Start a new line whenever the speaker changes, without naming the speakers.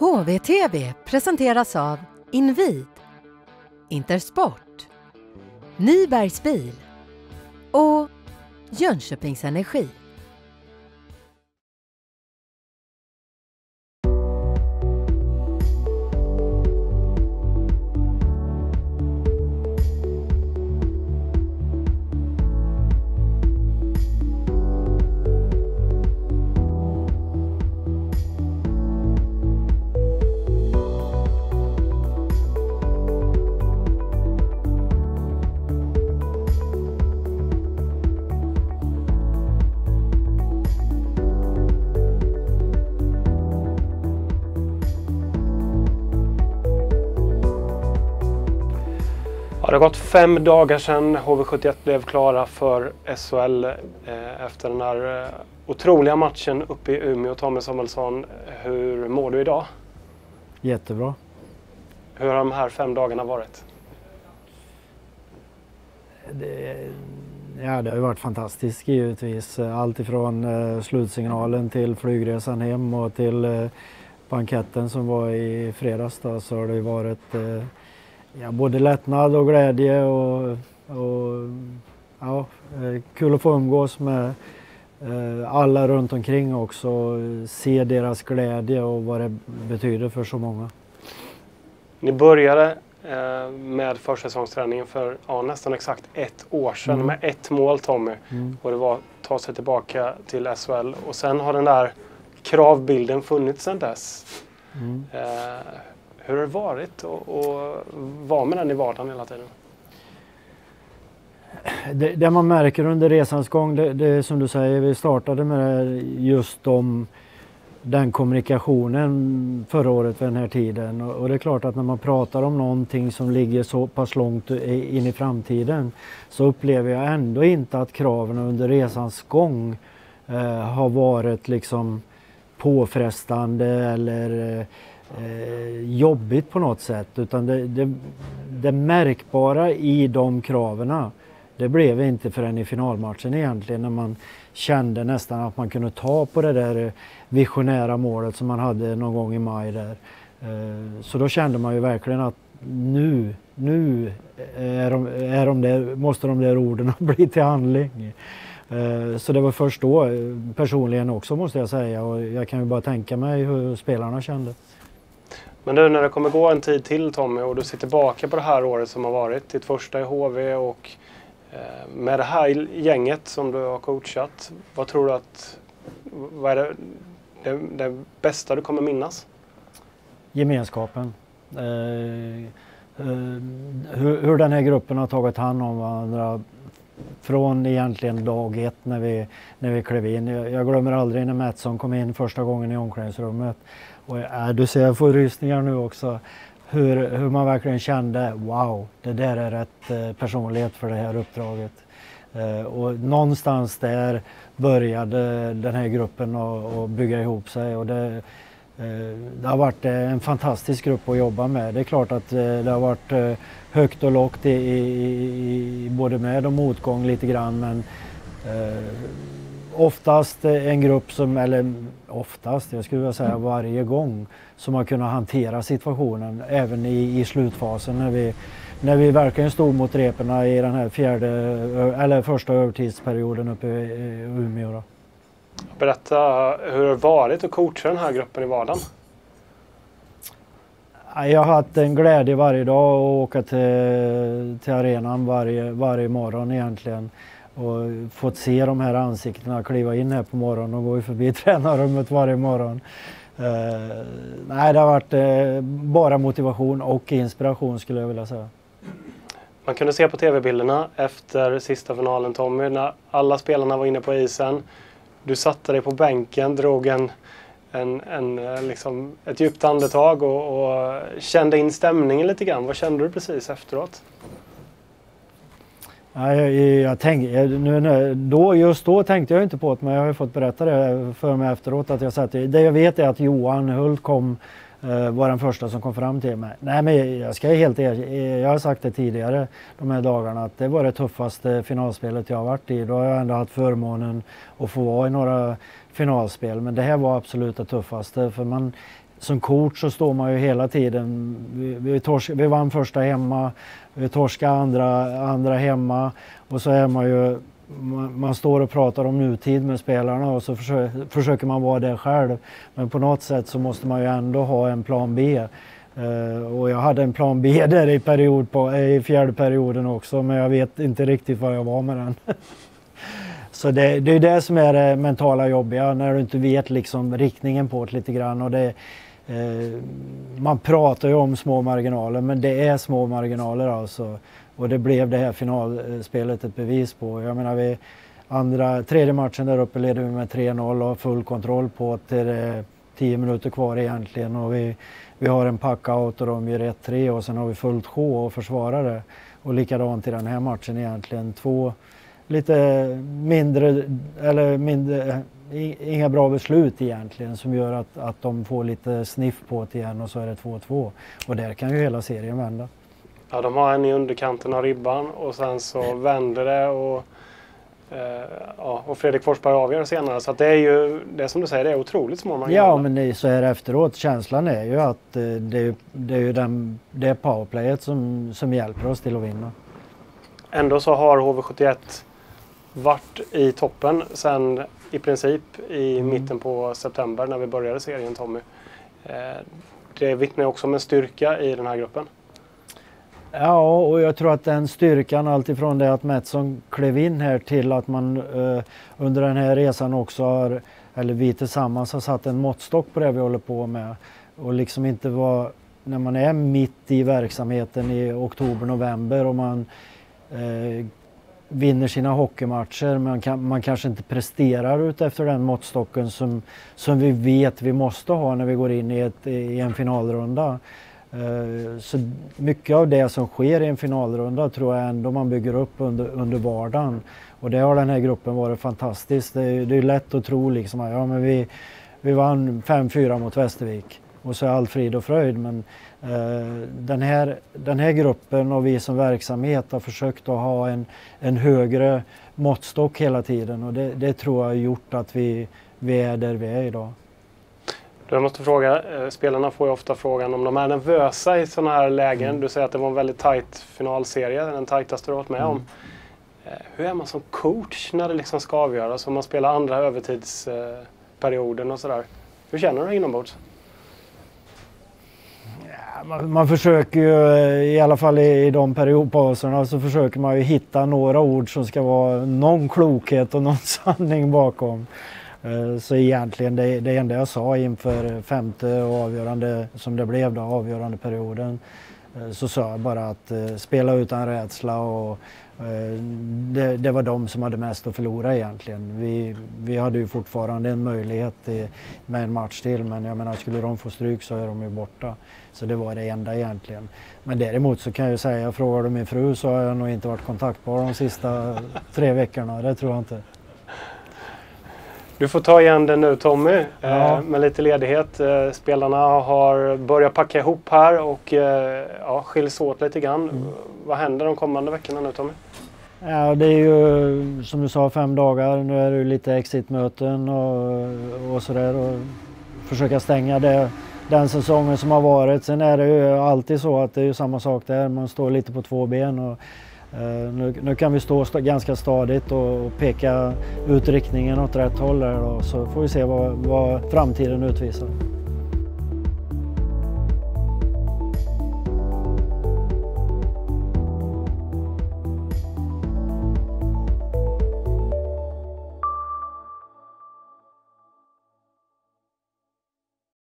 HVTV presenteras av Invid, Intersport, Nybergs bil och Jönköpings Energi.
Det har gått 5 dagar sedan HV71 blev klara för SHL efter den här otroliga matchen uppe i Umeå. Tommy Samuelsson, hur mår du idag?
Jättebra.
Hur har de här 5 dagarna varit?
Det har varit fantastiskt givetvis. Allt ifrån slutsignalen till flygresan hem och till banketten som var i fredags då, så har det varit både lättnad och glädje och kul att få umgås med alla runt omkring också. Se deras glädje och vad det betyder för så många.
Ni började med försäsongsträningen för nästan exakt 1 år sedan med 1 mål, Tommy. Och det var att ta sig tillbaka till SHL. Och sen har den där kravbilden funnits sedan dess. Hur har det varit att vara med den i vardagen hela tiden?
Det man märker under resans gång, det är som du säger, vi startade med just den kommunikationen förra året vid den här tiden. Och det är klart att när man pratar om någonting som ligger så pass långt in i framtiden, så upplever jag ändå inte att kraven under resans gång har varit liksom påfrestande eller jobbigt på något sätt, utan det märkbara i de kraven, det blev inte förrän i finalmatchen egentligen, när man kände nästan att man kunde ta på det där visionära målet som man hade någon gång i maj där. Så då kände man ju verkligen att nu måste de där orden bli till handling. Så det var först då, personligen också måste jag säga, och jag kan ju bara tänka mig hur spelarna kände.
Men nu när det kommer gå en tid till, Tommy, och du ser tillbaka på det här året som har varit, ditt första i HV, och med det här gänget som du har coachat, vad tror du vad är det bästa du kommer minnas?
Gemenskapen. Hur den här gruppen har tagit hand om varandra från egentligen dag 1 när vi klev in. Jag glömmer aldrig när Mattsson kom in första gången i omklädningsrummet. Och du ser, jag får rysningar nu också. Hur man verkligen kände, wow, det där är rätt personlighet för det här uppdraget. Och någonstans där började den här gruppen att bygga ihop sig. Och det har varit en fantastisk grupp att jobba med. Det är klart att det har varit högt och lågt i både med och motgång lite grann, men oftast en grupp jag skulle vilja säga varje gång, som har kunnat hantera situationen även i slutfasen när vi verkligen stod mot reporna i den här första övertidsperioden uppe i Umeå då.
Berätta hur det har varit att coacha den här gruppen i vardagen.
Jag har haft en glädje varje dag att åka till arenan varje morgon egentligen. Och fått se de här ansiktena kliva in här på morgonen och gå förbi tränarrummet varje morgon. Det har varit bara motivation och inspiration, skulle jag vilja säga.
Man kunde se på tv-bilderna efter sista finalen, Tommy, när alla spelarna var inne på isen. Du satte dig på bänken, drog ett djupt andetag och kände in stämningen lite grann. Vad kände du precis efteråt? Just då tänkte jag inte på det, men jag har ju fått berätta det för mig efteråt. Att det jag vet är att Johan Hult var den första som kom fram till mig. Nej, men jag har sagt det tidigare de här dagarna, att det var det tuffaste finalspelet jag har varit i. Då har jag ändå haft förmånen att få vara i några finalspel, men det här var absolut det tuffaste, för man som coach så står man ju hela tiden, vi vann första hemma, vi torskade andra hemma och så är man ju, man står och pratar om nutid med spelarna och så försöker man vara där själv. Men på något sätt så måste man ju ändå ha en plan B. Och jag hade en plan B där i fjärde perioden också, men jag vet inte riktigt vad jag var med den. Så det är det som är det mentala jobbiga, när du inte vet liksom riktningen på det lite grann. Och man pratar ju om små marginaler, men det är små marginaler alltså. Och det blev det här finalspelet ett bevis på. Jag menar, tredje matchen där uppe ledde vi med 3-0 och har full kontroll på till 10 minuter kvar egentligen. Och vi har en packout och de gör 1-3 och sen har vi fullt sjå och försvarar det. Och likadant i den här matchen egentligen. Två lite mindre, inga bra beslut egentligen som gör att de får lite sniff på det igen och så är det 2-2. Och där kan ju hela serien vända.
Ja, de har en i underkanten av ribban och sen så vänder det och Fredrik Forsberg avgör senare. Så att det är ju, det som du säger, det är otroligt små marginaler.
Ja, men så här efteråt, känslan är ju att det är ju det powerplayet som hjälper oss till att vinna.
Ändå så har HV71 varit i toppen sen i princip i mitten på september när vi började serien, Tommy. Det vittnar också om en styrka i den här gruppen.
Ja, och jag tror att den styrkan alltifrån det att Mattsson klev in här till att man under den här resan också har, eller vi tillsammans har satt en måttstock på det vi håller på med. Och liksom inte vara, när man är mitt i verksamheten i oktober, november och man vinner sina hockeymatcher, man kanske inte presterar ut efter den måttstocken som vi vet vi måste ha när vi går in i en finalrunda. Så mycket av det som sker i en finalrunda tror jag ändå man bygger upp under vardagen. Och det har den här gruppen varit fantastiskt. Det är lätt att tro liksom att ja, men vi vann 5-4 mot Västervik och så är allt frid och fröjd. Men den här gruppen och vi som verksamhet har försökt att ha en högre måttstock hela tiden. Och det tror jag har gjort att vi är där vi är idag.
Jag måste fråga, spelarna får ju ofta frågan om de är nervösa i sådana här lägen. Du säger att det var en väldigt tajt finalserie, den tajtaste du har varit med om. Hur är man som coach när det liksom ska avgöras? Om man spelar andra övertidsperioden och sådär. Hur känner du inombords?
Ja, man försöker ju, i alla fall i de periodpauserna, så försöker man ju hitta några ord som ska vara någon klokhet och någon sanning bakom. Så egentligen det enda jag sa inför femte och avgörande, som det blev då, avgörande perioden, så sa jag bara att spela utan rädsla och det var de som hade mest att förlora egentligen. Vi hade ju fortfarande en möjlighet med en match till, men jag menar, skulle de få stryk så är de ju borta. Så det var det enda egentligen. Men däremot så kan jag säga, frågar du min fru så har jag nog inte varit kontaktbar de sista 3 veckorna, det tror jag inte.
Du får ta igen det nu, Tommy,
ja.
Med lite ledighet. Spelarna har börjat packa ihop här och skiljs åt lite grann. Vad händer de kommande veckorna nu, Tommy?
Ja, det är ju som du sa 5 dagar. Nu är det lite exitmöten och sådär. Och försöka stänga den säsongen som har varit. Sen är det ju alltid så att det är ju samma sak där. Man står lite på 2 ben. Och nu kan vi stå ganska stadigt och peka ut riktningen åt rätt håll där då, så får vi se vad framtiden utvisar.